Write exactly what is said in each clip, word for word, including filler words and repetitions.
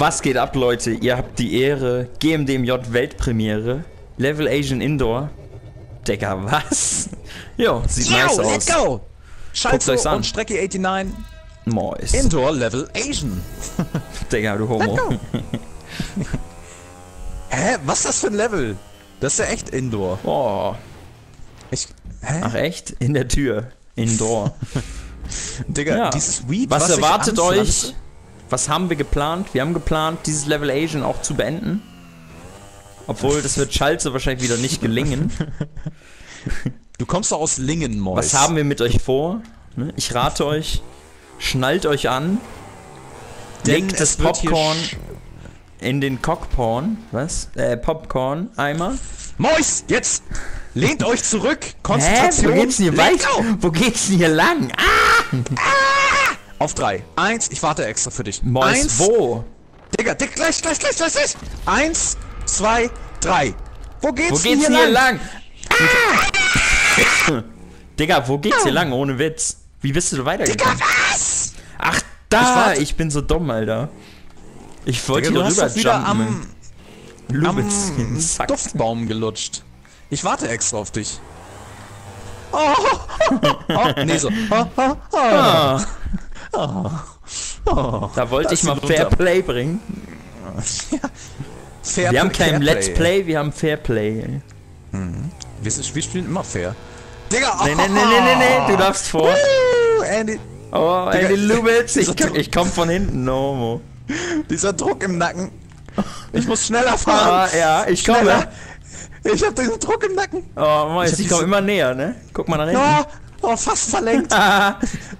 Was geht ab, Leute? Ihr habt die Ehre. G M D M J Weltpremiere. Level Asian Indoor. Digga, was? Jo, sieht Yo, nice aus. let's go! Schalzo euch's an. und Strecke neunundachtzig. Mois. Indoor Level Asian. Digga, du Homo. Let's go. Hä? Was ist das für ein Level? Das ist ja echt Indoor. Oh. Ich, hä? Ach echt? In der Tür. Indoor. Digga, Ja. dieses Weed, Was, was erwartet ich euch? anpflanze- Was haben wir geplant? Wir haben geplant, dieses Level Asian auch zu beenden. Obwohl, das wird Schalze wahrscheinlich wieder nicht gelingen. Du kommst doch aus Lingen, Mois. Was haben wir mit euch vor? Ne? Ich rate euch, schnallt euch an, Denn legt das es wird hier Popcorn sch- in den Cockporn, was? Äh, Popcorn-Eimer. Mois, jetzt! Lehnt euch zurück! Hä? Konzentration! Wo geht's denn hier let's weiter? go. Wo geht's denn hier lang? Ah! Auf drei. Eins, ich warte extra für dich. Mois, Eins, wo? Digga, Dick, gleich, gleich, gleich, gleich, gleich. Eins, zwei, drei. Wo geht's, Wo denn geht's hier denn hier lang? lang? Ah! Digga, wo geht's hier lang? Ohne Witz. Wie bist du Digga, weitergekommen? was? Ach, Ich da! warte- Ich, bin so dumm, Alter. Ich wollte Digga, hier du hast rüber doch wieder jumpen. am, Lubitz, am Sack. Duftbaum gelutscht. Ich warte extra auf dich. Oh, oh, nee, so. Oh, oh, oh. Ah, Oh. da wollte Da ich ist mal sie Fair runter. Play bringen. Fair Wir haben Play, kein Fair Let's Play, wir haben Fair Play. Wir, wir spielen immer fair. Digga, Nee, nee, nee, nee, nee, nee, du darfst vor. Woo, Andy, Oh, Digga, Andy Lubitz, ich, dieser Druck. ich komm von hinten, no. dieser Druck im Nacken. Ich muss schneller Ah, fahren. ja, ich komme. Schneller. Ich hab diesen Druck im Nacken. Oh, Mois, Ich hab ich, komme diese- immer näher, ne? Guck mal nach hinten. Oh, oh fast verlenkt. Ah,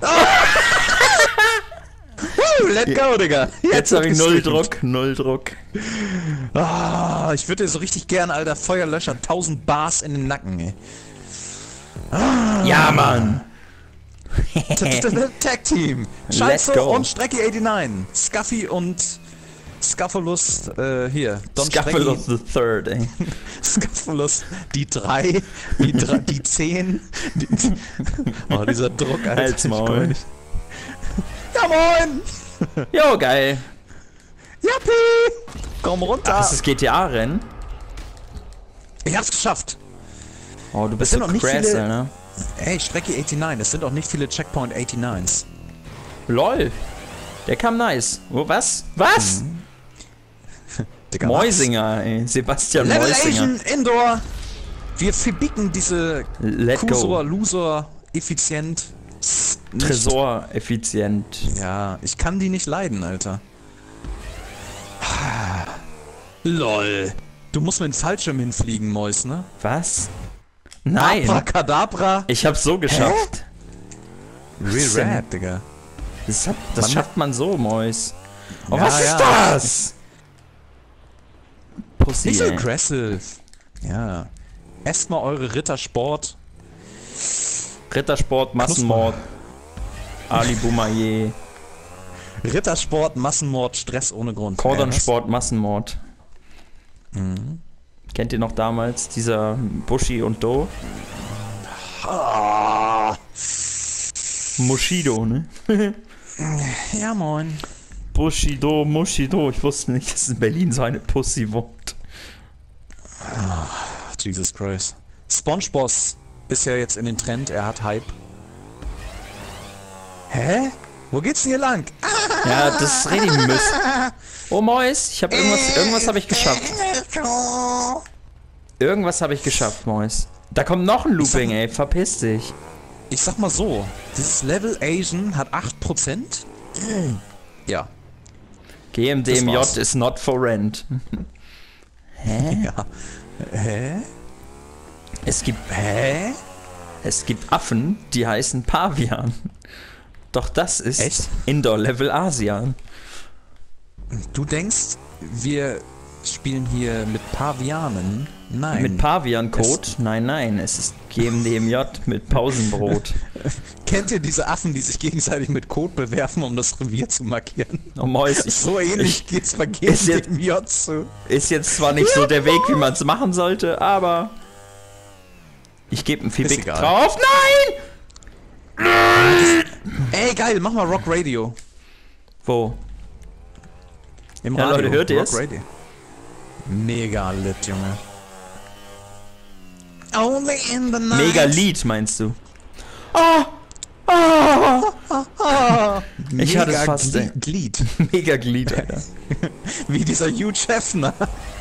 Woo, let go, Digga. jetzt habe ich wird null gestreamt. Druck, null Druck. Ah, ich würde dir so richtig gern, Alter, Feuerlöscher, tausend Bars in den Nacken, ey. Ja, Mann. Tag Team. Let's Schalzo go. und Strecke neunundachtzig. Scuffy und Scuffalus, äh, hier. Don Scuffalus the Third, ey. Scuffalus, die drei, die drei, die zehn. Die, oh, dieser Druck, Alter. Halt's ich Maul. komm nicht. Ja, moin! Jo, geil. Jappi! Komm runter! Das ist G T A-Rennen. Ich hab's geschafft! Oh, du bist sind so noch nicht crass, viele- ne? Ey, Strecke neunundachtzig, es sind auch nicht viele Checkpoint neunundachtzig. Lol. Der kam nice. Oh, was? Was? Digga, Mäusinger, ey. was? Sebastian Level Mäusinger. Asian Indoor! Wir verbieten diese Let Kusor, go. Loser, effizient. Nicht. Tresor effizient. Ja, ich kann die nicht leiden, Alter. LOL. Du musst mit dem Fallschirm hinfliegen, Mäus, ne? Was? Nein. Abracadabra. Ich hab's so geschafft. Real denn? Rap, Digga. Das, hat, das Mann. schafft man so, Mäus. Oh, Ja, was ist ja. das? Pussy, Nicht so ey. aggressive. Ja. Esst mal eure Rittersport. Rittersport, Massenmord. Ali Boumaier. Rittersport, Massenmord, Stress ohne Grund. Cordonsport, Massenmord. Kennt ihr noch damals dieser Bushi und Do? Ah. Mushido, ne? Ja, moin. Bushido, Mushido. Ich wusste nicht, dass in Berlin so eine Pussy wohnt. Jesus Christ. SpongeBob ist ja jetzt in den Trend, er hat Hype. Hä? Wo geht's denn hier lang? Ja, das ist richtig Mist. Oh Mois, ich habe irgendwas, irgendwas habe ich geschafft. Irgendwas habe ich geschafft, Mois. Da kommt noch ein Looping, ey, verpiss dich. Ich sag mal so, dieses Level Asian hat acht Prozent. Ja. G M D M Das J war's. is not for rent. Hä? Ja. Hä? Es gibt, Hä? es gibt Affen, die heißen Pavian. Doch das ist Echt? Indoor Level Asian. Du denkst, wir spielen hier mit Pavianen? Nein. Mit Pavian-Code? Nein, nein, es ist G M D M J mit Pausenbrot. Kennt ihr diese Affen, die sich gegenseitig mit Code bewerfen, um das Revier zu markieren? Oh Mois, ich, So ähnlich geht's bei G ist M jetzt- D M J zu. ist jetzt zwar nicht so der Weg, wie man es machen sollte, aber ich gebe einen Ist Feedback egal. drauf. Nein! Ey, geil, mach mal Rock Radio. Wo? Im Ja, Radio. Leute, hört ihr es? Rock Radio. Mega lit, Junge. Only in the night. Mega Lied, meinst du? Oh! Oh! Ich hatte es fast, ey. Glied. Mega Glied, Alter. Wie dieser Hugh Hefner.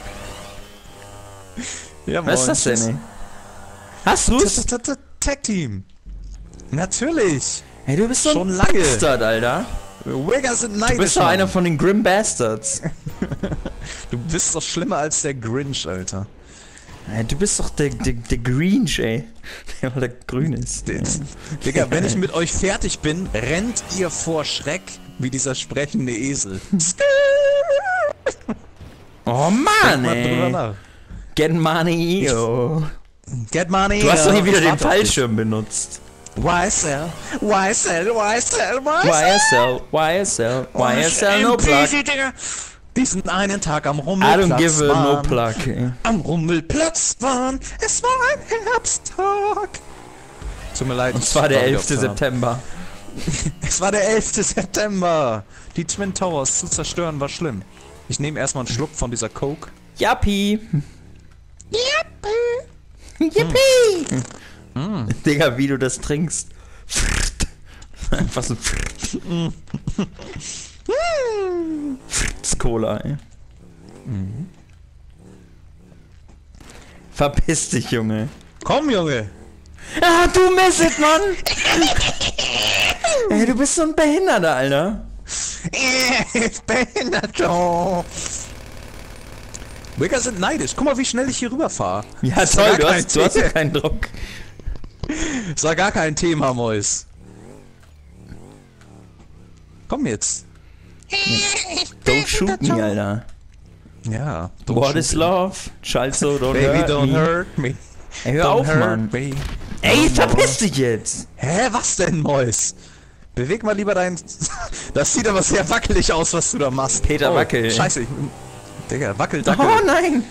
Ja, Was ist das denn, ey? Hast du's? Tag Team. Natürlich. Ey, du bist so Schon ein lange. Bastard, Alter. Wigger sind neidisch. Du bist doch Mann. einer von den Grim Bastards. Du bist doch schlimmer als der Grinch, Alter. Ey, du bist doch der, der, der Grinch, ey. Der, weil der grün ist. Ja. Digga, wenn ich mit euch fertig bin, rennt ihr vor Schreck wie dieser sprechende Esel. Oh Mann, Mal drüber ey. nach. Get money, yo. Get money. Du hast doch nie wieder Ich den warte auf dich. Fallschirm benutzt. Y S L, Y S L, Y S L, Y S L, Y S L, Y S L, no plug. Diesen einen Tag am I Rummelplatz don't give a no waren, plug, ey. am Rummelplatz waren, es war ein Herbsttag. Tut mir leid. Und zwar der elfte September. September. Es war der elfte September. Die Twin Towers zu zerstören war schlimm. Ich nehme erstmal einen Schluck von dieser Coke. Yappi. Yippie. Yippie. Mm. Digga, wie du das trinkst. Einfach so. Fritz Cola, ey. Mhm. Verpiss dich, Junge. Komm, Junge. Ah, du Misset, Mann! Ey, du bist so ein Behinderter, Alter. Ich behindert doch. Wigger sind neidisch. Guck mal, wie schnell ich hier rüberfahre. Ja, Ist doch toll, gar du kein hast, du hast ja Thema. keinen Druck. Das war gar kein Thema, Mois. Komm jetzt. Don't shoot me, Alter. Ja. What is love? Schalzo, don't Baby, hurt don't me. hurt me. Ey, hör Don't auf, hurt Mann. me. Ey, verpiss dich jetzt. Hä, was denn, Mois? Beweg mal lieber dein... Das sieht aber sehr wackelig aus, was du da machst. Peter oh, Wackel. Scheiße. Ich... Digga, wackel, dackel. Oh nein.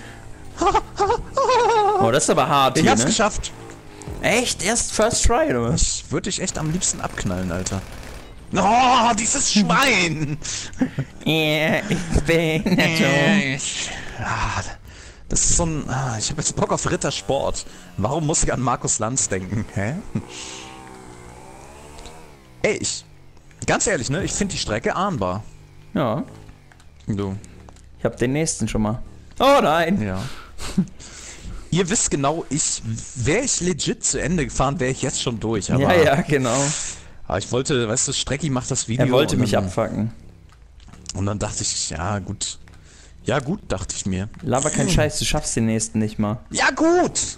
Oh, das ist aber hart Ich hier, hab's ne? geschafft. Echt? Erst First Try, oder was? Ich würde dich echt am liebsten abknallen, Alter. Oh, dieses Schwein! Ja, ich bin netto. Ah, das ist so ein... Ah, ich habe jetzt Bock auf Rittersport. Warum muss ich an Markus Lanz denken? Hä? Ey, ich... Ganz ehrlich, ne? Ich finde die Strecke ahnbar. Ja, Du. ich hab den nächsten schon mal. Oh nein. Ja. Ihr wisst genau, ich... Wäre ich legit zu Ende gefahren, wäre ich jetzt schon durch. Aber, Ja, ja, genau. aber ich wollte... Weißt du, Strecki macht das Video... Er wollte und mich dann, abfacken. Und dann dachte ich, ja gut... Ja gut, dachte ich mir. Laber kein Scheiß, du schaffst den nächsten nicht mal. Ja gut!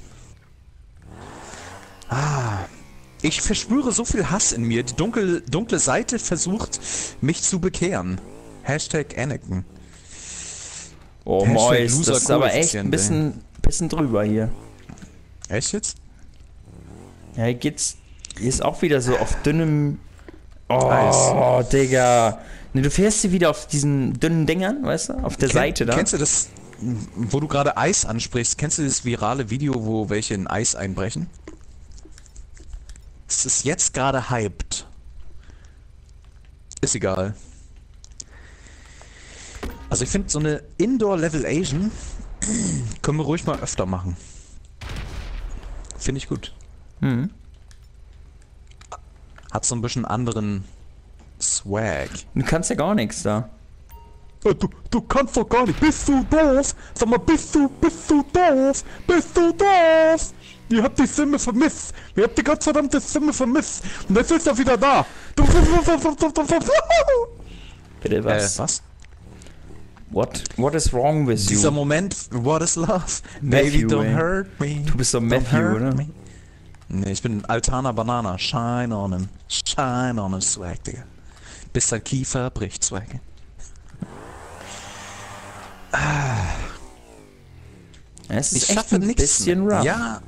Ah, ich verspüre so viel Hass in mir. Die dunkle, dunkle Seite versucht, mich zu bekehren. Hashtag Anakin. Oh, Hashtag Mois, Loser das ist aber echt Koeffizient, ein bisschen, bisschen drüber hier. Echt jetzt? Ja, hier geht's... Hier ist auch wieder so auf dünnem... Oh, Eis. Digga. Ne, du fährst hier wieder auf diesen dünnen Dingern, weißt du? Auf der Ken- Seite da. Kennst du das, wo du gerade Eis ansprichst, kennst du das virale Video, wo welche in Eis einbrechen? Es ist jetzt gerade hyped. Ist egal. Also ich finde so eine Indoor-Level Asian können wir ruhig mal öfter machen. Finde ich gut. Mhm. Hat so ein bisschen anderen Swag. Du kannst ja gar nichts da. Du, du kannst doch gar nicht. Bist du doof? Sag mal, bist du, bist du doof? Bist du doof? Ihr habt die Stimme vermisst. Ihr habt die gottverdammte Stimme vermisst. Und jetzt ist er wieder da. Du, Bitte was? Äh, was? What, what is wrong with Dieser you? Moment, what is love? Matthew, Baby, don't ey. hurt me. Du bist so Don't Matthew, hurt oder? me. Nee, ich bin Altana Banana. Shine on him. Shine on him, Swag, Digga. Bis dein Kiefer bricht, Swag. Es ist Ich echt schaffe ein nichts. bisschen rough. Ja,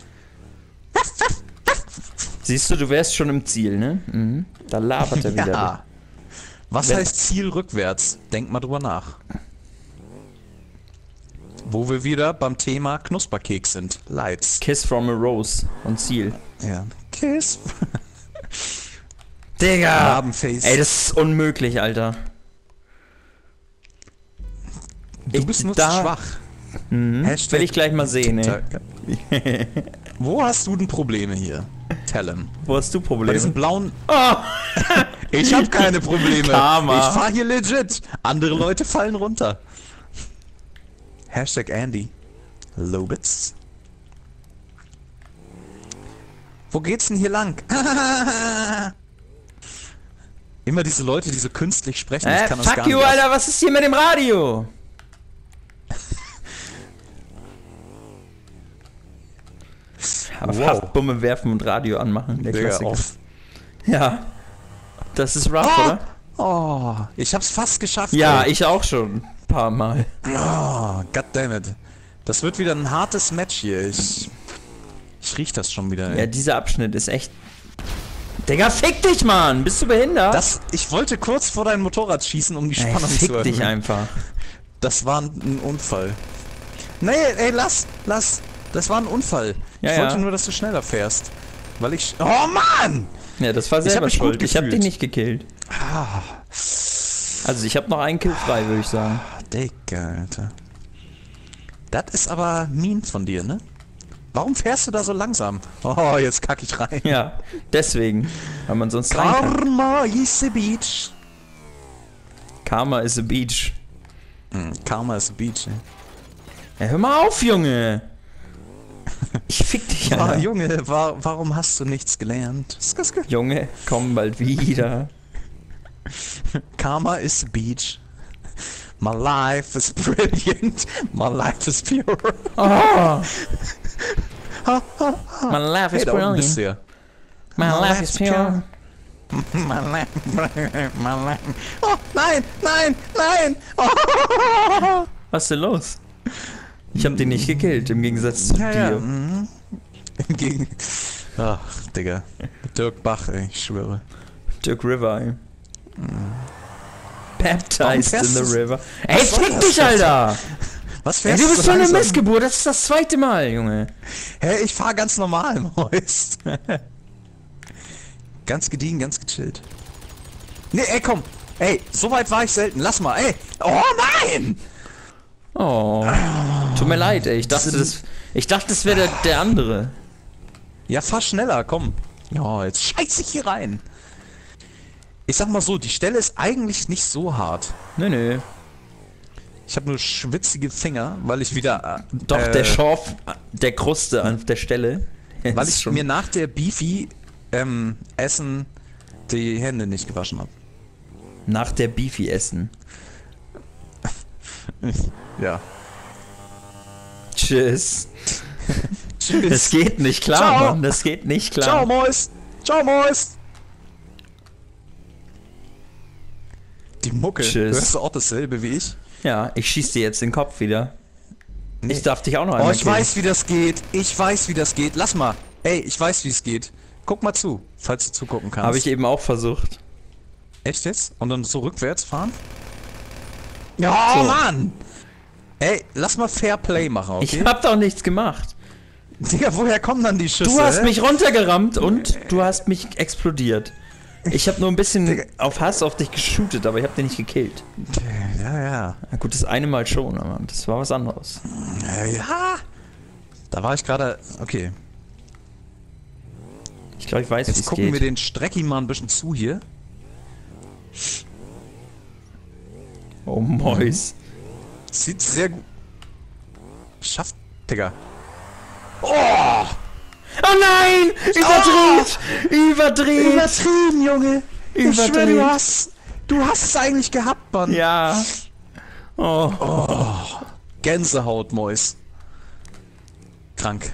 Siehst du, du wärst schon im Ziel, ne? Mhm. Da labert er wieder. ja. Was Wenn- heißt Ziel rückwärts? Denk mal drüber nach. Wo wir wieder beim Thema Knusperkeks sind. Lights. Kiss from a Rose und Ziel. Ja. Kiss. Digga! Rabenface. Ey, das ist unmöglich, Alter. Du Ich- bist nur da- zu schwach. Mhm. Hashtag Will ich gleich mal sehen, ey. Wo hast du denn Probleme hier? Tell 'em. Wo hast du Bei Probleme? diesen blauen... Oh, Ich hab keine Probleme. Karma. Ich fahr hier legit. Andere Leute fallen runter. Hashtag Andy. Lobitz. Wo geht's denn hier lang? Immer diese Leute, die so künstlich sprechen. Ich äh, kann das fuck gar you, nicht. Alter, was ist hier mit dem Radio? Auf Wow. Haftbumme werfen und Radio anmachen, der Digga, Klassiker. auf. Ja. Das ist rough, Ah! oder? Oh, ich hab's fast geschafft. Ja, ey. ich auch schon. Ein paar Mal. Oh, goddammit. Das wird wieder ein hartes Match hier. Ich, ich riech das schon wieder. Ey. Ja, dieser Abschnitt ist echt... Digga, fick dich, Mann! Bist du behindert? Das, ich wollte kurz vor dein Motorrad schießen, um die ey, Spannung fick zu erhöhen. dich einfach. Das war ein, ein Unfall. Nee, ey, lass, lass. Das war ein Unfall. Ja, ich ja. wollte nur, dass du schneller fährst. Weil ich... Oh, Mann! Ja, das war Ich hab selber mich gut schuld. Ich hab dich gefühlt. nicht gekillt. Ah, Also ich hab noch einen Kill frei, würde ich sagen. Digga, Alter. Das ist aber mean von dir, ne? Warum fährst du da so langsam? Oh, jetzt kack ich rein. Ja, deswegen. Weil man sonst rein kann. Karma is a beach. Karma is a beach. Hm, Karma is a beach, ey. Ja, hör mal auf, Junge! Ich fick dich, Ah, Alter. Junge, wa warum hast du nichts gelernt? Sk- sk- Junge, komm bald wieder. Karma is a beach. My life is brilliant. My life is pure. Oh! My life is Hey, da unten bist brilliant. du ja. My My life is pure. My life, my life. Oh, nein, nein, nein. Oh. Was ist denn los? Ich hab den nicht gekillt, im Gegensatz zu Ja, ja. dir. Mhm. Im Gegen... Ach, Digga. Dirk Bach, ey, ich schwöre. Dirk River, ey. Warum Baptized in fährst the du- river. Ey, Was soll fick das dich, denn? Alter! Was Ey, fährst du bist so so eine langsam? Missgeburt, das ist das zweite Mal, Junge. Hä, ich fahr ganz normal, Moist. Ganz gediegen, ganz gechillt. Nee, ey, komm. Ey, so weit war ich selten. Lass mal, ey. Oh, nein! Oh. Tut mir leid, ey. Ich dachte, das, ich dachte, das wäre der, der andere. Ja, fahr schneller, komm. Ja, jetzt scheiß ich hier rein. Ich sag mal so, die Stelle ist eigentlich nicht so hart. Nö, nö. Ich habe nur schwitzige Finger, weil ich wieder... Äh, Doch, äh, der Schorf der Kruste an der Stelle. Weil Ist ich mir nach der Beefy ähm, Essen die Hände nicht gewaschen habe. nach der Beefy essen. Ja. Tschüss. Tschüss. Das geht nicht klar, Ciao. Mann. Das geht nicht klar. Ciao, Mois. Ciao, Mois. Die Mucke. Tschüss. Hörst du auch dasselbe wie ich? Ja, ich schieß dir jetzt den Kopf wieder. Nee. Ich darf dich auch noch Oh, einmal ich killen. weiß, wie das geht. Ich weiß, wie das geht. Lass mal. Ey, ich weiß, wie es geht. Guck mal zu, falls du zugucken kannst. Habe ich eben auch versucht. Echt jetzt? Und dann so rückwärts fahren? Ja, So. Mann! Ey, lass mal Fair Play machen, okay? Ich hab doch nichts gemacht. Digga, woher kommen dann die Schüsse? Du hast mich runtergerammt und du hast mich explodiert. Ich habe nur ein bisschen Digga. auf Hass auf dich geshootet, aber ich habe dich nicht gekillt. Ja, ja. Na gut, das eine Mal schon, aber das war was anderes. Ja, ja. Da war ich gerade... Okay. Ich glaube, ich weiß, wie Jetzt es gucken geht. wir den Strecki mal ein bisschen zu hier. Oh, Mois. Sieht sehr gut... Schafft... Digga. Oh! Oh nein! Überdreht! Überdreht! Übertrieben, Junge! Ich schwör, Überdreht. du hast... Du hast es eigentlich gehabt, Mann. Ja. Oh. Gänsehaut, Mois. Krank.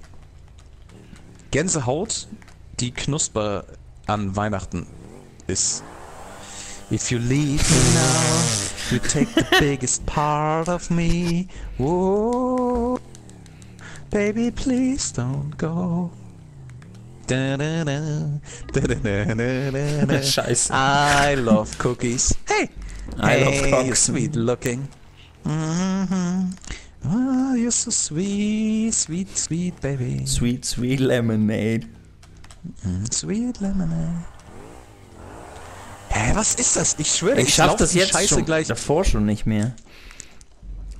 Gänsehaut, die Knusper an Weihnachten ist. If you leave me now, you take the biggest part of me. Whoa, baby, please don't go. Da, da, da, da, da, da, da, da. Scheiße. I love cookies. Hey, I love hey, cocks. sweet looking. Mm-hmm. Oh, you're so sweet, sweet, sweet baby. Sweet, sweet lemonade. Mm, sweet lemonade. Hä, was ist das? Ich schwöre, Ich schaff lauf das die jetzt Scheiße schon, gleich. davor schon nicht mehr.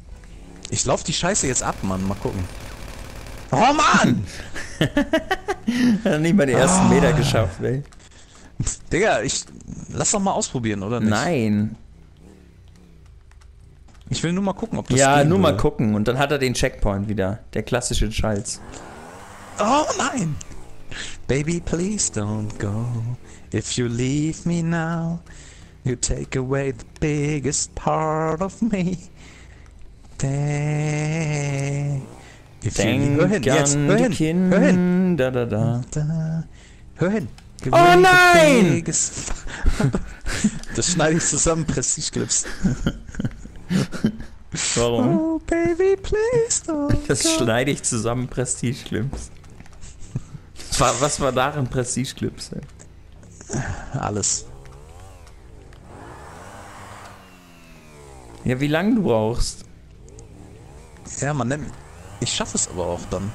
Ich lauf die Scheiße jetzt ab, Mann. Mal gucken. Oh, Mann! Hat nicht mal die ersten Ah. Meter geschafft, ey. Digga, ich... Lass doch mal ausprobieren, oder nicht? Nein. Ich will nur mal gucken, ob das Ja, gehen nur mal würde. gucken. Und dann hat er den Checkpoint wieder. Der klassische Schalz. Oh, nein! Baby, please don't go. If you leave me now, you take away the biggest part of me. Dang. If you Denk hör hin, jetzt, an hör die hin, hör hin. Kinder, da, da. Da. Hör hin. Give Oh me the nein! biggest- Das schneide ich zusammen, Prestige-Clips. Warum? Oh, baby, please don't Das go. schneide ich zusammen, Prestige-Clips. Was war, was war darin Prestige-Clips? ey? Alles. Ja, wie lange du brauchst? Ja, man nennt... Ich schaffe es aber auch dann.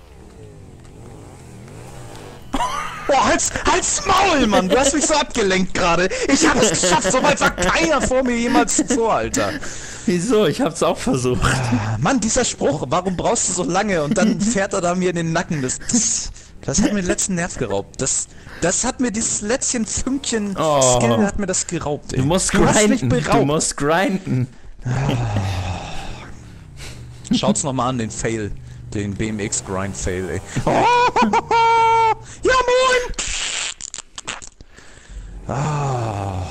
Boah, halt's, halt's Maul, Mann! Du hast mich so abgelenkt gerade. Ich habe es geschafft, so weit war keiner vor mir jemals zuvor, Alter. Wieso? Ich hab's auch versucht. Mann, dieser Spruch, warum brauchst du so lange? Und dann fährt er da mir in den Nacken. Das, das, das hat mir den letzten Nerv geraubt. Das, das hat mir dieses letzten Fünkchen Oh. Skill hat mir das geraubt, ey. Du musst du hast mich grinden. Du beraubt. musst grinden. Schaut's nochmal an, den Fail. Den B M X-Grind-Fail, ey. Oh, ja, moin! Ah,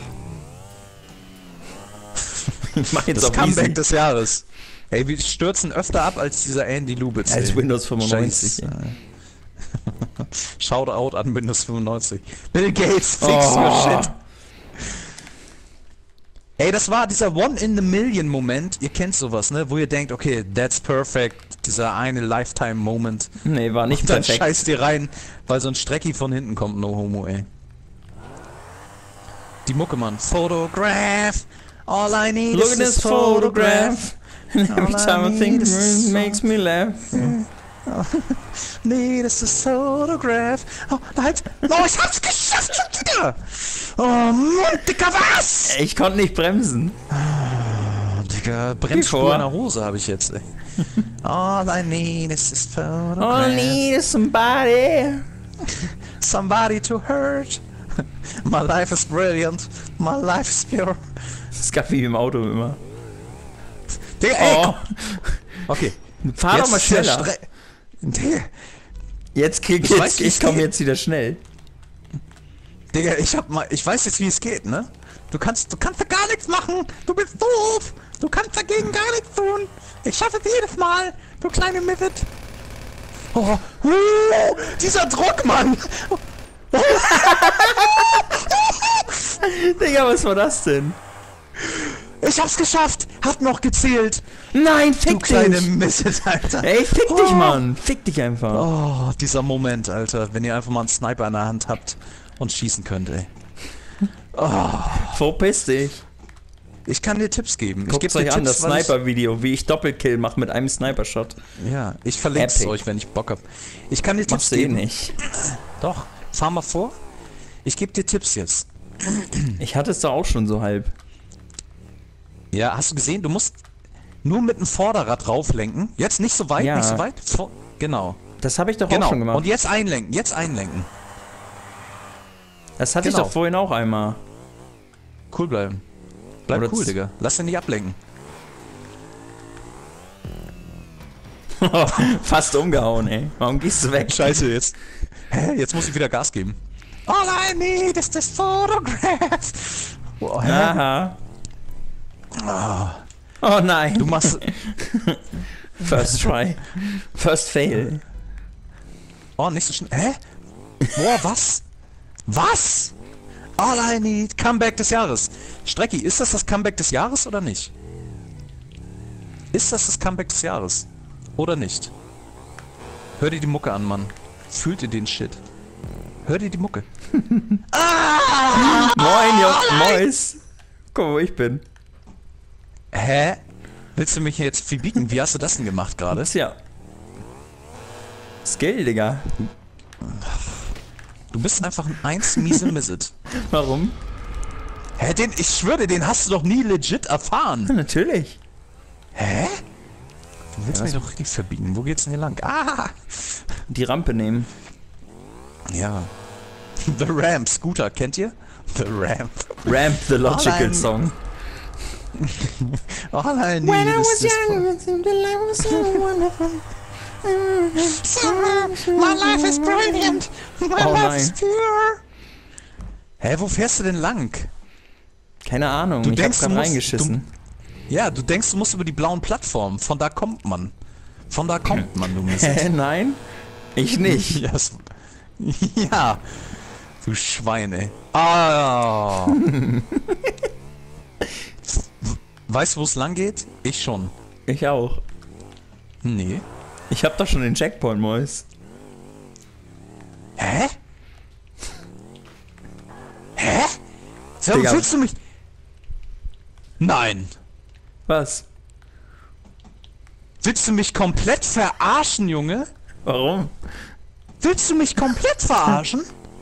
Ich mach jetzt das auf Comeback easy. des Jahres. Ey, wir stürzen öfter ab als dieser Andy Lubitz. Als ey. Windows fünfundneunzig. Scheiße. Shoutout an Windows fünfundneunzig. Bill Gates, fix Oh. your shit. Ey, das war dieser One-in-the-Million-Moment. Ihr kennt sowas, ne? Wo ihr denkt, okay, that's perfect. Dieser eine Lifetime-Moment. Nee, war nicht Und dann perfekt. scheißt ihr rein, weil so ein Strecki von hinten kommt, no homo, ey. Die Mucke, Mann. Photograph. All I need Look is at this this photograph. And every All I time I think need is it makes me laugh. Need is this photograph. Oh, halt. Oh, ich hab's geschafft schon wieder. Oh, Mann, Dicker, was? Ich konnte nicht bremsen. Oh, Digga, Bremsspur vor. in der Hose habe ich jetzt, ey. All I need is this photograph. All I need is somebody. Somebody to hurt. My life is brilliant. My life is pure. Das gab wie im Auto immer. Digga, ey, Oh. komm. Okay. Fahr doch mal ist der schneller. Stre- Digga, Jetzt krieg Ich ich, weiß, wie ich es komme geht. jetzt wieder schnell. Digga, ich hab mal, ich weiß jetzt, wie es geht, ne? Du kannst, du kannst da gar nichts machen. Du bist doof. Du kannst dagegen gar nichts tun. Ich schaffe es jedes Mal, du kleine Misset. Oh, uh, dieser Druck, Mann. Digga, was war das denn? Ich hab's geschafft. Hab noch gezählt. Nein, Du fick kleine dich. Misset, Alter. Ey, fick dich, Oh. Mann. Fick dich einfach. Oh, dieser Moment, Alter, wenn ihr einfach mal einen Sniper in der Hand habt und schießen könnt, ey. Verpiss dich. Ich kann dir Tipps geben. Ich Guckt geb euch dir an, das Tipps, weil ich- Sniper-Video, wie ich Doppelkill mache mit einem Sniper-Shot. Ja, ich verlinke es Epic. euch, wenn ich Bock hab. Ich kann dir Tipps Machst du eh geben. nicht. Doch, fahr mal vor. Ich gebe dir Tipps jetzt. Ich hatte es doch auch schon so halb. Ja, hast du gesehen? Du musst nur mit dem Vorderrad rauflenken. Jetzt nicht so weit, Ja. nicht so weit. Vor genau. Das habe ich doch Genau. auch schon gemacht. Und jetzt einlenken, jetzt einlenken. Das hatte ich genau. doch vorhin auch einmal. Cool bleiben. Bleib Oder cool, z- Digga. Lass dich nicht ablenken. Fast umgehauen, ey. Warum gehst du weg? Scheiße, jetzt. Hä? Jetzt muss ich wieder Gas geben. All I need is this photograph. Oh, hä? Aha. Oh nein. Du machst... First try. First fail. Oh, nicht so schnell. Hä? Boah, was? Was? All I need. Comeback des Jahres. Strecki, ist das das Comeback des Jahres oder nicht? Ist das das Comeback des Jahres? Oder nicht? Hör dir die Mucke an, Mann. Fühlt ihr den Shit? Hör dir die Mucke. Moin, Jungs. Mois. Guck mal, wo ich bin. Hä? Willst du mich jetzt verbieten? Wie hast du das denn gemacht gerade? Tja. Skill, Digga. Du bist einfach ein eins miese Misset. Warum? Hä, den, ich schwöre, den hast du doch nie legit erfahren. Ja, natürlich. Hä? Du willst Ja, mich doch richtig verbiegen. Wo geht's denn hier lang? Ah! Die Rampe nehmen. Ja. The Ramp, Scooter, kennt ihr? The Ramp. Ramp, the logical nein. song. All I need When I is was this young, it seemed that life was so wonderful. My life is brilliant. My Oh life is nein. pure. Hä, wo fährst du denn lang? Keine Ahnung, Du ich denkst, hab du grad musst- reingeschissen. Ja, du denkst, du musst über die blauen Plattformen. Von da kommt man. Von da kommt man, du Mist. Hä, nein? Ich nicht. Ja, es- ja. Du Schwein, ey. Ah. Weißt du, wo es lang geht? Ich schon. Ich auch. Nee. Ich hab doch schon den Checkpoint, Mois. Hä? Hä? So, Digga. willst du mich... Nein. Was? Willst du mich komplett verarschen, Junge? Warum? Willst du mich komplett verarschen?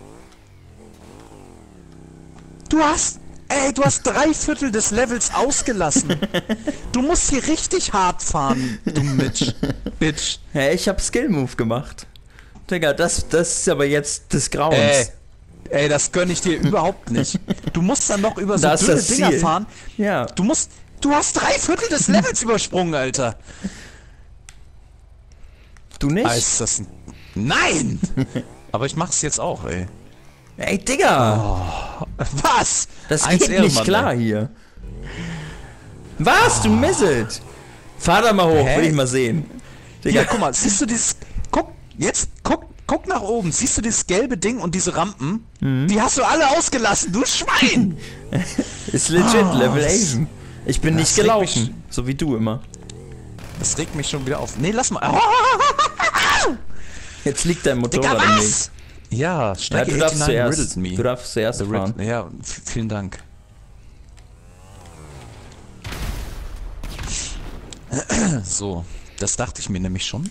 Du hast... Ey, du hast drei Viertel des Levels ausgelassen. Du musst hier richtig hart fahren, du Mitch. Bitch. Hä, ich hab Skill-Move gemacht. Digga, das, das ist aber jetzt des Grauens. Ey, ey, das gönn ich dir überhaupt nicht. Du musst dann noch über so Das ist dünne das Dinger Ziel. fahren. Ja. Du musst... Du hast drei Viertel des Levels übersprungen, Alter. Du nicht? Ah, ist das ein... Nein! Aber ich mach's jetzt auch, ey. Ey, Digga! Was? Das Eins geht Ehre, nicht Mann, klar ey. hier. Was? Du misselt! Fahr da mal hoch, Hä? will ich mal sehen. Digga, Ja, guck mal, siehst du dieses... Guck, jetzt, guck, guck nach oben. Siehst du dieses gelbe Ding und diese Rampen? Mhm. Die hast du alle ausgelassen, du Schwein! ist legit, Ah, Level das- Asian. Ich bin nicht das regt mich- gelaufen, so wie du immer. Das regt mich schon wieder auf. Nee, lass mal... Jetzt liegt dein Digga, Motorrad im Weg. was? Ja, Ja, Strecke du darfst neunundachtzig zuerst. riddled me. Du darfst zuerst The fahren. Rid- ja, f- vielen Dank. So, das dachte ich mir nämlich schon.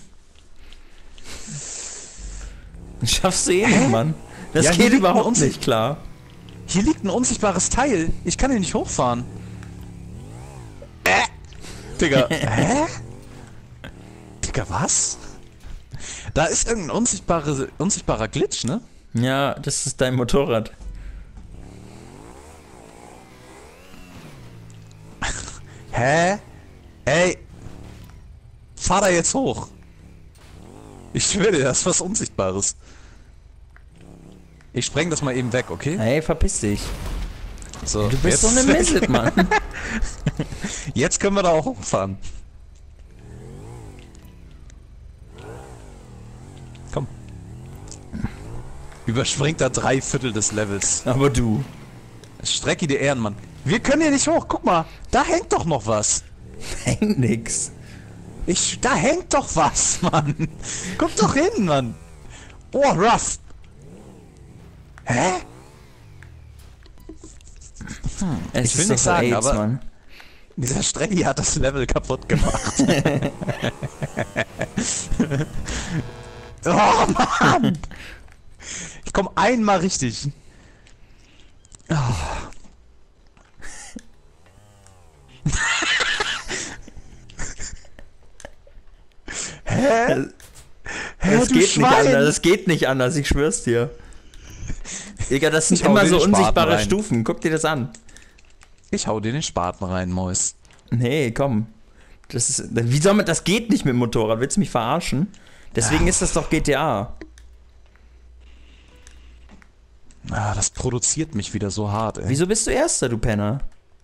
Schaffst du eh nicht, Mann. Das Ja, hier geht liegt ein überhaupt Unsi- nicht klar. Hier liegt ein unsichtbares Teil. Ich kann hier nicht hochfahren. Äh. Digga. Hä? Digga, was? Da ist irgendein unsichtbare, unsichtbarer Glitch, ne? Ja, das ist dein Motorrad. Hä? Ey. Fahr da jetzt hoch. Ich schwöre dir, das ist was Unsichtbares. Ich spreng das mal eben weg, okay? Hey, verpiss dich. So, Du bist so jetzt, eine Misset, Mann. jetzt können wir da auch hochfahren. Komm. Überspringt da drei Viertel des Levels. Aber du. Strecke die Ehren, Mann. Wir können hier nicht hoch. Guck mal, da hängt doch noch was. Hängt nix. Ich, da hängt doch was, Mann. Guck doch hin, Mann. Oh, rough. Hä? Es Ich will ist nicht doch so sagen, AIDS, aber- Mann. Dieser Strecki hat das Level kaputt gemacht. Oh, Mann. Ich komm einmal richtig. Hä? Hä, Es du geht nicht Schwein? anders, es geht nicht anders, ich schwör's dir. Digga, das sind Ich hau immer dir so den Spaten unsichtbare rein. Stufen. Guck dir das an. Ich hau dir den Spaten rein, Mäus. Nee, komm. Das ist. Wie soll man. Das geht nicht mit dem Motorrad. Willst du mich verarschen? Deswegen ist das doch G T A. Ah, das produziert mich wieder so hart, ey. Wieso bist du Erster, du Penner?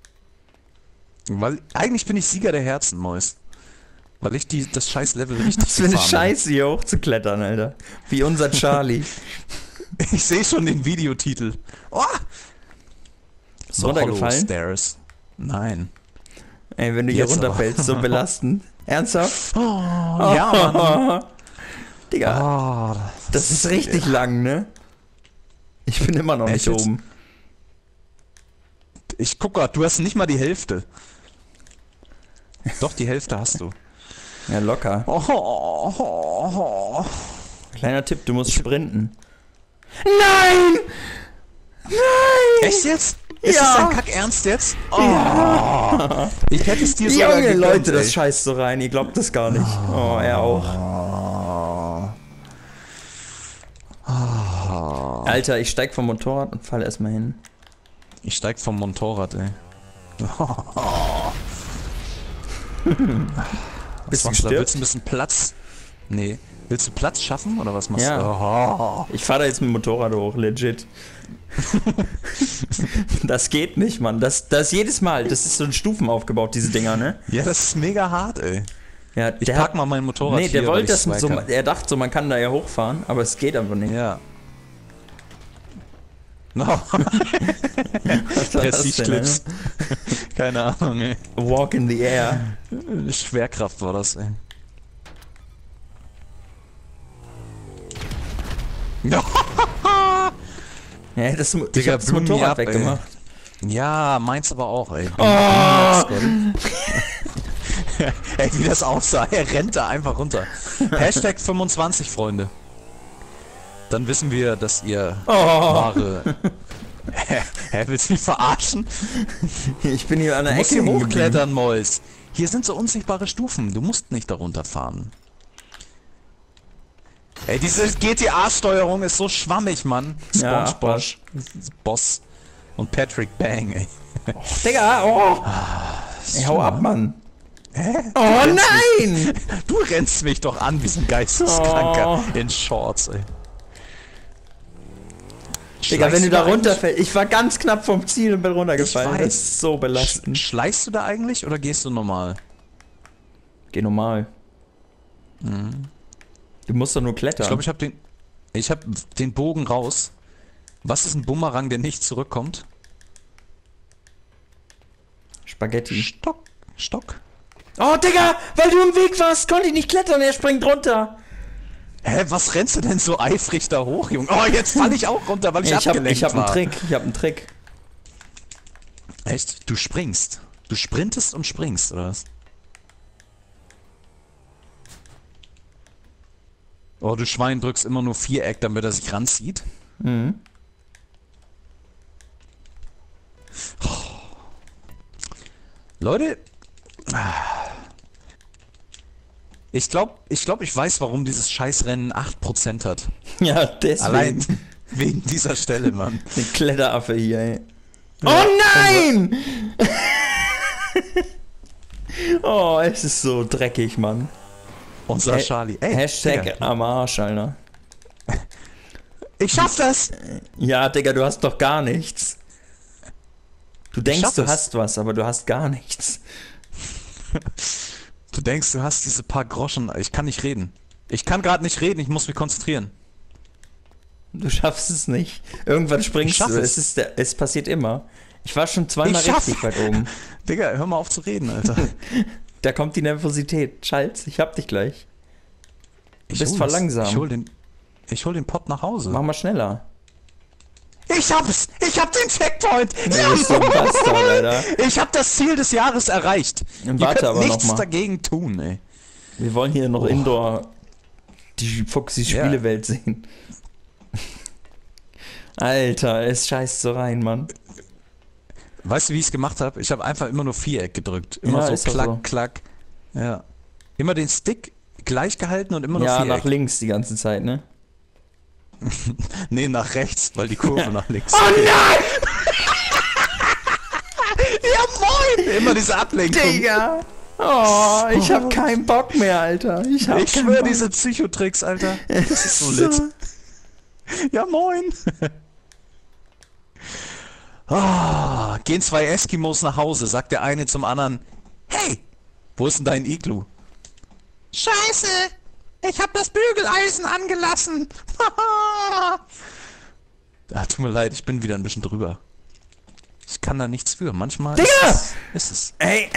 Weil eigentlich bin ich Sieger der Herzen, Mäus. Weil ich die, das scheiß Level richtig Was für eine gefahren bin. Scheiße, hier hochzuklettern, Alter. Wie unser Charlie. Ich sehe schon den Videotitel. Oh! Ist runtergefallen? Stairs. Nein. Ey, wenn du hier Jetzt aber. runterfällst, so belastend. Ernsthaft? Oh, ja, Mann. Digga, Oh, das ist richtig lang, ne? Ich bin immer noch Echt nicht jetzt? oben. ich guck grad, du hast nicht mal die Hälfte. Doch, die Hälfte hast du. Ja, locker. Oh, oh, oh, oh. Kleiner Tipp, du musst sprinten. Nein! Nein! Echt jetzt? Ist Ja. das dein Kack ernst jetzt? Oh. Ja. Ich hätte es dir sogar Junge, gegönnt, Leute, ey. das scheißt so rein. Ihr glaubt das gar nicht. Oh, er auch. Oh. Alter, ich steig vom Motorrad und fall erstmal hin. Ich steig vom Motorrad, ey. Bist du Was machst du da? gestört? Willst du ein bisschen Platz? Nee. Willst du Platz schaffen oder was machst Ja. du? Oh. Ich fahre da jetzt mit dem Motorrad hoch, legit. Das geht nicht, Mann. Das, das jedes Mal. Das ist so in Stufen aufgebaut, diese Dinger, ne? Ja, das ist mega hart, ey. Ja, Ich der pack hat- mal mein Motorrad Nee, hier, der weil wollte ich's das so. zwei kann. Er dachte so, man kann da ja hochfahren, aber es geht einfach nicht. Ja. No. Was war das denn, Prestige-Clips. Keine Ahnung, ey. Alter? Walk in the air. Schwerkraft war das, ey. Ja, das, ich Digga, hab das boom me Motorrad up, weggemacht. Ja, meins aber auch, ey. Oh! Ey, wie das aussah. Er rennt da einfach runter. Hashtag fünfundzwanzig, Freunde. Dann wissen wir, dass ihr Oh! wahre... Hä, hä, willst du mich verarschen? Ich bin hier an der Du musst Ecke hier hängen geblieben. hochklettern, Mois. Hier sind so unsichtbare Stufen. Du musst nicht darunter fahren. Ey, diese G T A-Steuerung ist so schwammig, Mann. Ja, SpongeBob, Boss und Patrick Bang, ey. Digga, oh! Ey, hau ab, Mann. Hä? Oh Du rennst nein! Mich, du rennst mich doch an wie so ein Geisteskranker Oh. in Shorts, ey. Digga, wenn du da eigentlich- runterfällst. Ich war ganz knapp vom Ziel und bin runtergefallen. Ich Das weiß. ist so belastend. Sch schleichst du da eigentlich oder gehst du normal? Geh normal. Du musst doch nur klettern. Ich glaube, ich habe den... Ich habe den Bogen raus. Was ist ein Bumerang, der nicht zurückkommt? Spaghetti. Stock. Stock. Oh, Digga! Weil du im Weg warst, konnte ich nicht klettern. Er springt runter. Hä, was rennst du denn so eifrig da hoch, Junge? Oh, jetzt falle ich auch runter, weil ich, Ich hab, abgelenkt ich hab einen war. Trick. Ich hab einen Trick. Echt? Du springst. Du sprintest und springst, oder was? Oh, du Schwein drückst immer nur Viereck, damit er sich ranzieht. Mhm. Leute, ich glaube, ich glaube, ich weiß, warum dieses Scheißrennen acht Prozent hat. Ja, deswegen. Allein wegen dieser Stelle, Mann. Den Kletteraffe hier, ey. Oh nein! Oh, es ist so dreckig, Mann. Unser Ha- Charlie. Ey, Hashtag Digga, am Arsch, Alter. ich schaff das! Ja, Digga, du hast doch gar nichts. Du denkst, schaff du es. hast was, aber du hast gar nichts. Du denkst, du hast diese paar Groschen. Ich kann nicht reden. Ich kann gerade nicht reden, ich muss mich konzentrieren. Du schaffst es nicht. Irgendwann springst schaff du. es. Es, ist der, es passiert immer. Ich war schon zweimal Ich schaff- richtig weit oben. Digga, hör mal auf zu reden, Alter. Da kommt die Nervosität. Schalz, ich hab dich gleich. Du Ich bist hol's. voll langsam. Ich hol den, ich hol den Pott nach Hause. Mach mal schneller. Ich hab's! Ich hab den Checkpoint! Du bist so ein Bastard, Alter. Ich hab das Ziel des Jahres erreicht. Dann Ihr warte könnt aber noch nichts mal. dagegen tun, ey. Wir wollen hier noch Indoor die Foxy-Spielewelt sehen. Alter, es scheißt so rein, Mann. Weißt du, wie ich es gemacht habe? Ich habe einfach immer nur Viereck gedrückt. Immer Ja, so ist doch klack, so. klack. Ja. Immer den Stick gleich gehalten und immer nur Ja, Viereck. nach links die ganze Zeit, ne? Nee, nach rechts, weil die Kurve nach links. Oh nein! Ja, moin! Immer diese Ablenkung. Digga! Oh, ich hab keinen Bock mehr, Alter. Ich hab Ich keinen schwöre, Bock. diese Psychotricks, Alter. Das ist so lit. Ja, moin. Ah, gehen zwei Eskimos nach Hause, sagt der eine zum anderen, hey, wo ist denn dein Iglu? Scheiße, ich hab das Bügeleisen angelassen. Ah, tut mir leid, ich bin wieder ein bisschen drüber. Ich kann da nichts für, manchmal Digga! ist es. Ist es. Ey!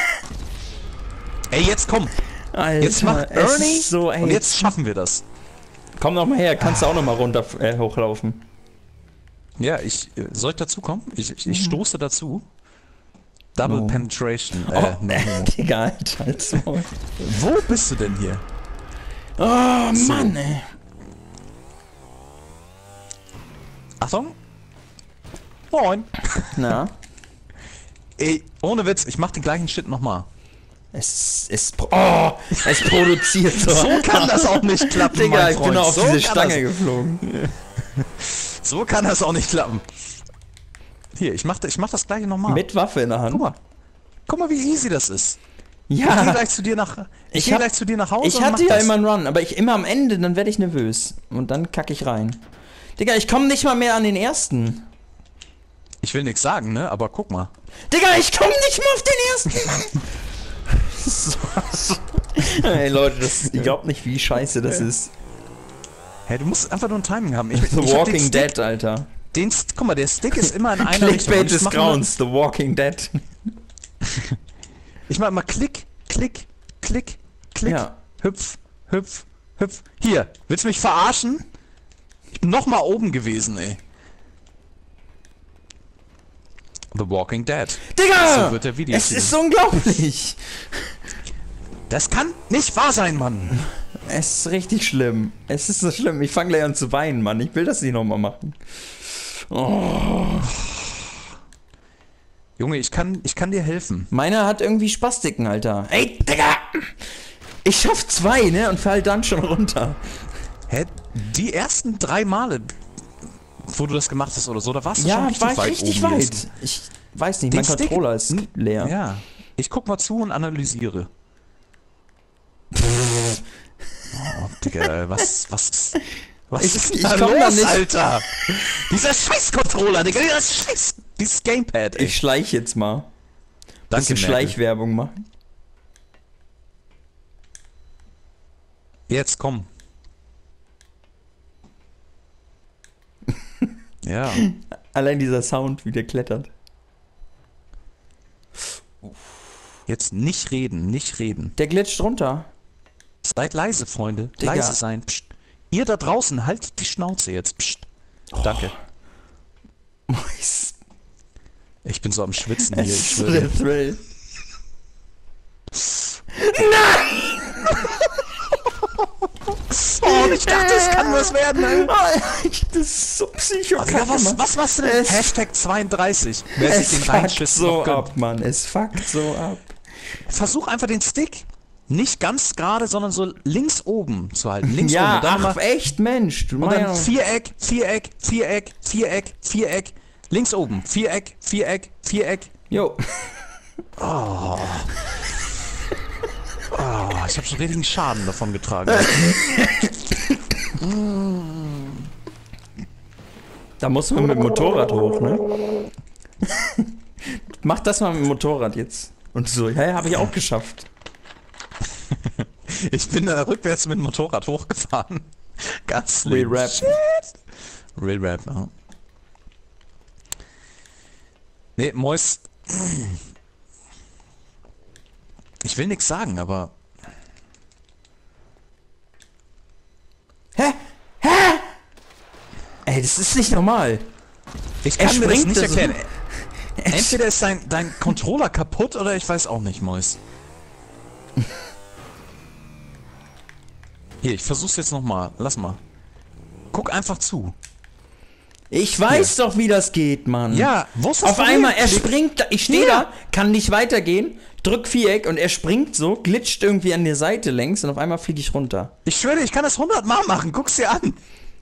Ey, jetzt komm, Alter, jetzt macht es Ernie ist so, ey. und jetzt schaffen wir das. Komm noch mal her, kannst du auch noch mal runter äh, hochlaufen. Ja, ich äh, soll ich dazu kommen? Ich, ich, ich stoße dazu. Double No. Penetration. Äh, Oh, no, no, no. Digga, Alter, halt's Maul. Wo bist du denn hier? Oh, Mann, ey. Achtung. Moin. Na? Ey, ohne Witz, ich mach den gleichen Shit nochmal. Es, es, oh, es produziert so. So kann das auch nicht klappen, Digga, mein ich Freund. bin auf so diese kann Stange das, geflogen. So kann das auch nicht klappen. Hier, ich mach, ich mach das gleiche nochmal. Mit Waffe in der Hand. Guck mal. Guck mal, wie easy das ist. Ich Ja. geh gleich zu dir nach, ich, Ich geh hab- gleich zu dir nach Hause Ich und hatte mach ja das. immer einen Run, aber ich immer am Ende, dann werde ich nervös. Und dann kacke ich rein. Digga, ich komme nicht mal mehr an den ersten. Ich will nichts sagen, ne? Aber guck mal. Digga, ich komme nicht mal auf den ersten, Mann. so, so. Ey Leute, das, ihr glaubt nicht, wie scheiße das ist. Hey, du musst einfach nur ein Timing haben. Ich, The ich hab den Walking Stick, Dead, Alter. Den, guck mal, der Stick ist immer in einer Richtung. Clickbait Und ich des mach immer- Grauens, The Walking Dead. Ich mach immer Klick, Klick, Klick, Klick, Ja. hüpf, hüpf, hüpf. Hier, willst du mich verarschen? Ich bin noch mal oben gewesen, ey. The Walking Dead. Digga! So wird der Video. Es ist unglaublich. Das kann nicht wahr sein, Mann. Es ist richtig schlimm. Es ist so schlimm. Ich fange gleich an zu weinen, Mann. Ich will das nicht nochmal machen. Oh. Junge, ich kann, ich kann dir helfen. Meiner hat irgendwie Spastiken, Alter. Ey, Digga! Ich schaff zwei, ne? Und fall dann schon runter. Hä? Die ersten drei Male, wo du das gemacht hast oder so, da warst du schon Ja, richtig war ich weit richtig oben weit. gewesen. Ich weiß nicht, Den mein Stick- Controller ist Hm, leer. Ja. Ich guck mal zu und analysiere. Oh, Digga, was, was, was Ich- ist ich da komm los, da nicht. Alter? Dieser Scheiß-Controller, Digga, dieser Scheiß, dieses Gamepad, ey. Ich schleich jetzt mal. Danke, Bisschen Schleichwerbung machen. Jetzt, komm. Ja. Allein dieser Sound, wie der klettert. Jetzt nicht reden, nicht reden. Der glitscht runter. Seid leise, Freunde. Digga. Leise sein. Psst. Ihr da draußen, haltet die Schnauze jetzt. Psst. Danke. Mois. Ich bin so am Schwitzen hier, Es ich ist schwöre. der Thrill. Oh, ich dachte, es kann was werden, ey. Das ist so Digga, psychokacke, was, Mann. was machst du denn? Es- Hashtag zweiunddreißig. Wer sich Es den fuckt Reinschiss so noch gönnt. ab, Mann. Es fuckt so ab. Versuch einfach den Stick nicht ganz gerade, sondern so links oben zu halten. Links oben. Ja, Und dann, ach, mal, echt, Mensch. Du und dann meinst- Viereck, Viereck, Viereck, Viereck, Viereck. Links oben. Viereck, Viereck, Viereck. Jo. Oh, ich habe schon richtigen Schaden davon getragen. Da muss man mit dem Motorrad hoch, ne? Mach das mal mit dem Motorrad jetzt. Und so, ja, ja, habe ich auch geschafft. Ich bin da rückwärts mit dem Motorrad hochgefahren. Ganz Real schlimm. Rap. Shit. Real Rap, ja. Nee, Mois. Ich will nichts sagen, aber. Hä? Hä? Ey, das ist nicht normal. Ich Er kann mir das springt nicht da so- erklären. Entweder ist dein, dein Controller kaputt oder ich weiß auch nicht, Mois. Hier, ich versuch's jetzt nochmal. Lass mal. Guck einfach zu. Ich weiß doch, wie das geht, Mann. Ja, wo ist das Auf Problem? einmal, er Klick. springt, da- ich stehe Ja. da, kann nicht weitergehen, drück Viereck und er springt so, glitscht irgendwie an der Seite längs und auf einmal fliege ich runter. Ich schwöre, ich kann das hundert Mal machen. Guck's dir an.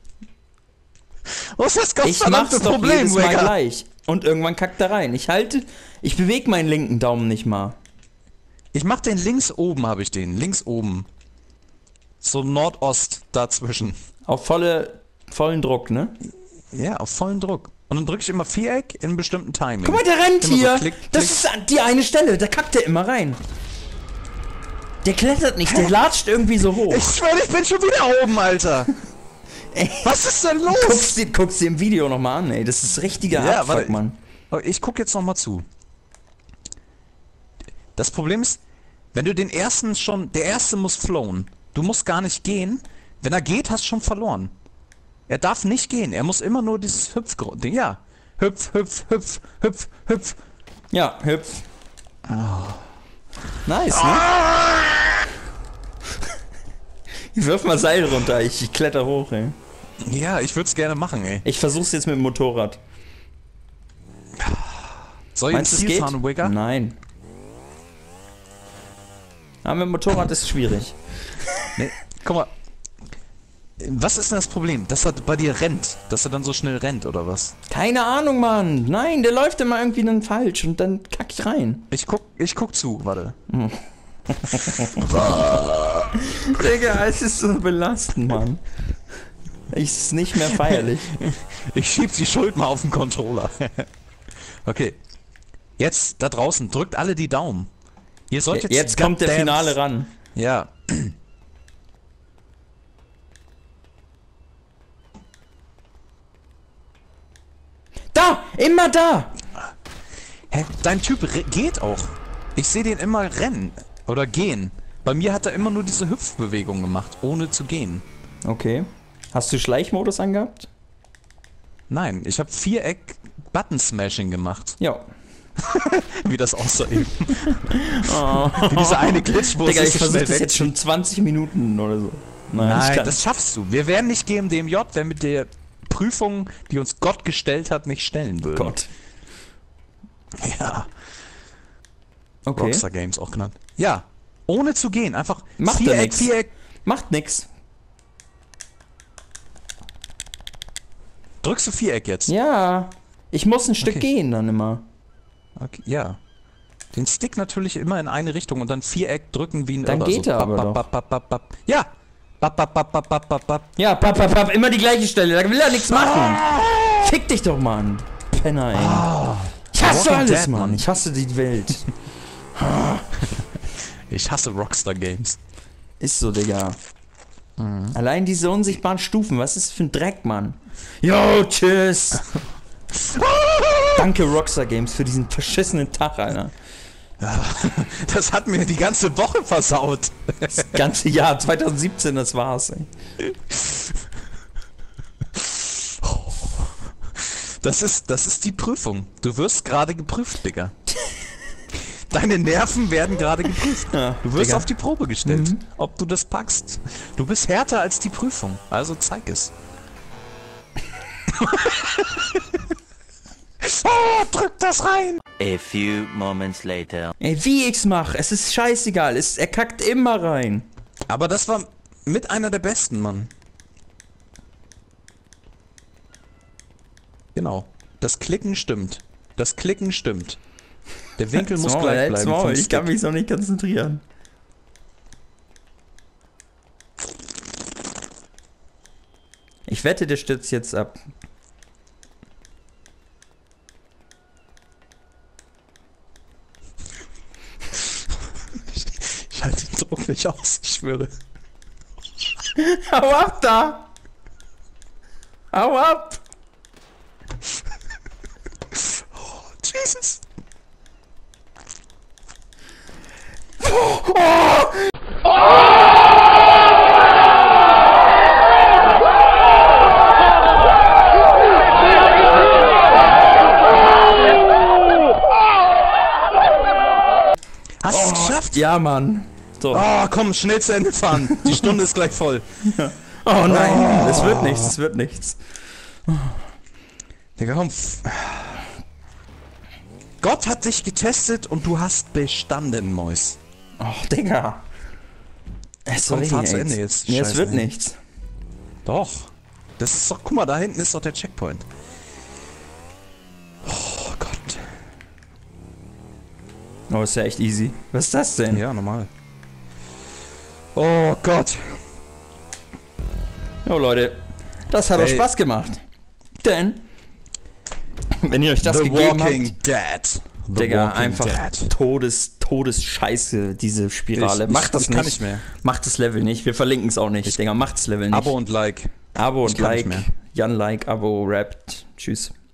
Was ist das Ich gottverdammte mach's doch Problem, jedes Mal Waker? gleich. Und irgendwann kackt er rein. Ich halte, ich bewege meinen linken Daumen nicht mal. Ich mach den links oben, habe ich den. Links oben. So Nordost dazwischen. Auf volle, vollen Druck, ne? Ja, auf vollen Druck. Und dann drücke ich immer Viereck in einem bestimmten Timing. Guck mal, der rennt Immer so hier. klick, Das klick. ist die eine Stelle, da kackt er immer rein. Der klettert nicht, der latscht irgendwie so hoch. Ich schwöre, ich bin schon wieder oben, Alter. Ey, Was ist denn los? guck's dir, guck's dir im Video nochmal an, ey. Das ist richtiger Ja, Abfuck, warte. Mann. Oh, ich guck jetzt noch mal zu. Das Problem ist, wenn du den ersten schon, der erste muss flown. Du musst gar nicht gehen. Wenn er geht, hast du schon verloren. Er darf nicht gehen. Er muss immer nur dieses Hüpf-Ding. Ja. Hüpf, hüpf, hüpf, hüpf, hüpf. Ja, hüpf. Oh. Nice, ne? Ich wirf mal Seil runter, ich, ich kletter hoch, ey. Ja, ich würde es gerne machen, ey. Ich versuch's jetzt mit dem Motorrad. Soll ich Meinst ins du, es Ziel geht? fahren, Wigger? Nein. Aber mit dem Motorrad ist es schwierig. Nee, guck mal. Was ist denn das Problem? Dass er bei dir rennt? Dass er dann so schnell rennt, oder was? Keine Ahnung, Mann. Nein, der läuft immer irgendwie dann falsch und dann kack ich rein. Ich guck, ich guck zu, warte. Digga, es ist so belastend, Mann. Ich ist nicht mehr feierlich. Ich schieb die Schuld mal auf den Controller. Okay. Jetzt, da draußen, drückt alle die Daumen. Ihr sollt jetzt... Jetzt kommt der goddamn- Finale ran. Ja. Da! Immer da! Hä? Dein Typ re- geht auch. Ich sehe den immer rennen. Oder gehen. Bei mir hat er immer nur diese Hüpfbewegung gemacht, ohne zu gehen. Okay. Hast du Schleichmodus angehabt? Nein, ich habe Viereck Button Smashing gemacht. Ja. Wie das aussah eben. Wie dieser eine Glitch, wo Digga, es ich so versuche schnell das weg- jetzt schon zwanzig Minuten oder so. Nein, ich Nein, kann- das schaffst du. Wir werden nicht G M D M J, wenn mit der Prüfung, die uns Gott gestellt hat, nicht stellen würden. Gott. Ja. Okay. Rockstar Games auch genannt. Ja. Ohne zu gehen. Einfach Macht er Viereck, nix. Viereck. Macht nix. Drückst du Viereck jetzt? Ja. Ich muss ein Stück Okay. gehen dann immer. Okay, ja. Den Stick natürlich immer in eine Richtung und dann Viereck drücken wie ein Dann Irrer. geht er bap, aber bap, doch. bap, bap, bap, bap. Ja! Bap, bap, bap, bap, bap, bap, bap. Ja, papp, papp, papp, immer die gleiche Stelle. Da will er nichts machen. Fick dich doch, Mann. Penner, ey. Ich hasse Walking alles, Dead, Mann. Mann. Ich hasse die Welt. Ich hasse Rockstar Games. Ist so, Digga. Allein diese unsichtbaren Stufen. Was ist das für ein Dreck, Mann? Jo, tschüss. Danke, Rockstar Games, für diesen verschissenen Tag, Alter. Das hat mir die ganze Woche versaut. Das ganze Jahr zwanzig siebzehn, das war's, ey. Das ist, das ist die Prüfung. Du wirst gerade geprüft, Digga. Deine Nerven werden gerade geprüft. Ja, Du wirst Digga. auf die Probe gestellt, ob du das packst. Du bist härter als die Prüfung, also zeig es. Oh, drück das rein! A few moments later. Ey, wie ich's mach, es ist scheißegal. Es, er kackt immer rein. Aber das war mit einer der besten, Mann. Genau. Das Klicken stimmt. Das Klicken stimmt. Der Winkel muss Maul, gleich halt's bleiben. Maul, vom ich kann Stick. mich so nicht konzentrieren. Ich wette, der stürzt jetzt ab. Ich halte den Druck nicht aus, ich schwöre. Hau ab da! Hau ab! Jesus! Hast du es geschafft? Ja, Mann. So. Oh, komm, schnell zu Ende fahren. Die Stunde ist gleich voll. Oh nein, es wird nichts, es wird nichts. Digga, komm. Gott hat dich getestet und du hast bestanden, Mäus. Oh, Digga. Es Komm, soll fahr eh zu nichts. Ende jetzt. Nee, es Scheiße, wird ey. nichts. Doch. Das ist doch, guck mal, da hinten ist doch der Checkpoint. Oh Gott. Oh, ist ja echt easy. Was ist das denn? Ja, normal. Oh Gott. Jo, Leute. Das hat auch Ey. Spaß gemacht. Denn, wenn ihr euch das The gegeben Walking habt, Dead. The Digga, Walking einfach Dead. Todes, Todesscheiße, diese Spirale. Ich- ich- macht das ich nicht. kann nicht mehr. Macht das Level nicht. Wir verlinken es auch nicht. Digga, macht das Level nicht. Abo und Like. Abo ich und kann nicht Like. mehr. Jan Like, Abo, Rappt. Tschüss.